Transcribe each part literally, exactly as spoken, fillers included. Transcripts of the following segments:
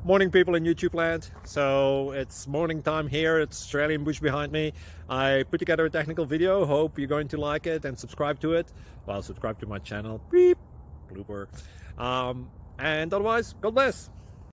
Morning, people in YouTube land. So it's morning time here. It's Australian bush behind me. I put together a technical video. Hope you're going to like it and subscribe to it. Well, subscribe to my channel. Beep. Blooper. Um, and otherwise, God bless.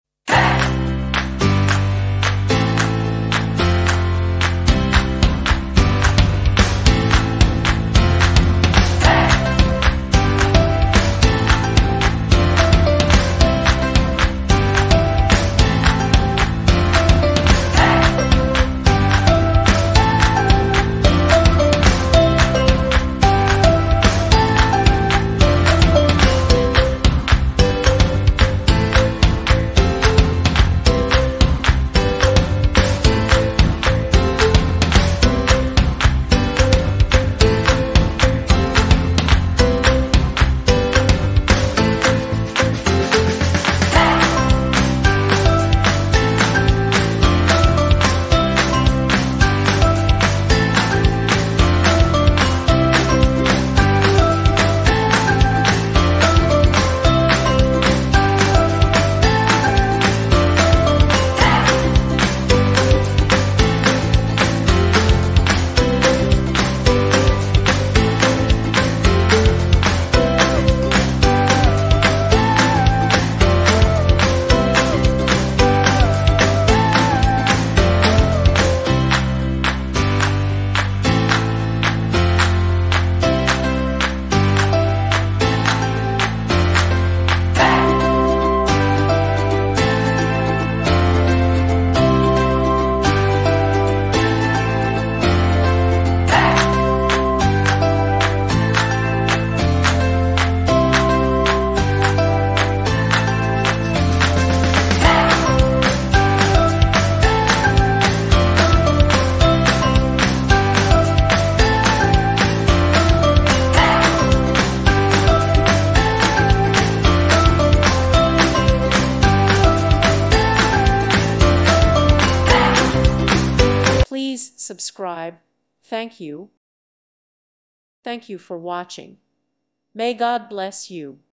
Please subscribe. Thank you. Thank you for watching. May God bless you.